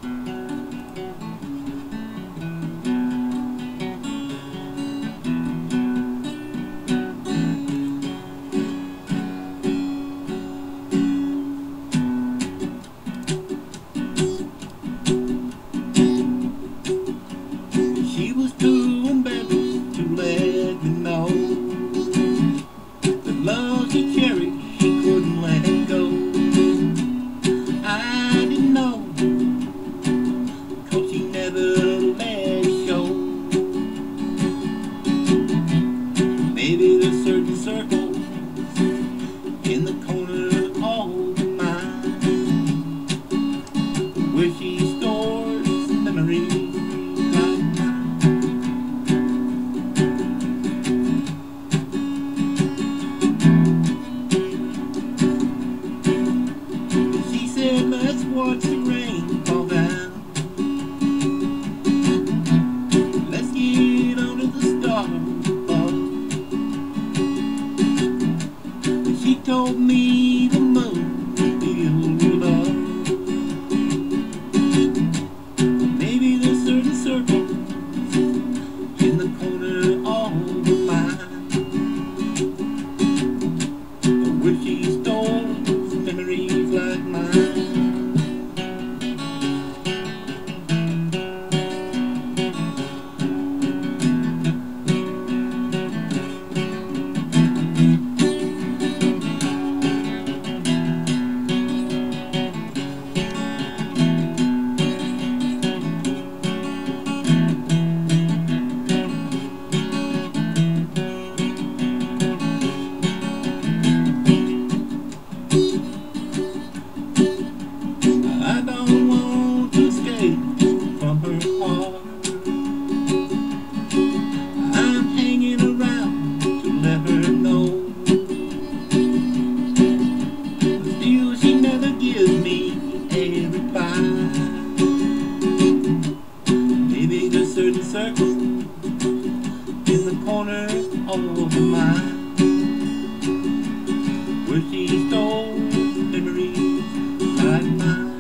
She was too embarrassed to let me know the love she cherished, she couldn't let it go. I didn't know, 'cause she never let it show. Maybe there's certain circles in the corner of her mind where she stores memories. Let's watch the rain fall down. Let's get under the stars above. And she told me the moon feels love. Maybe there's certain circles in the corner of her mind where she stores memories like mine. From her heart, I'm hanging around to let her know, but still she never gives me a reply. Maybe there's certain circles in the corner of her mind where she stole memories like mine.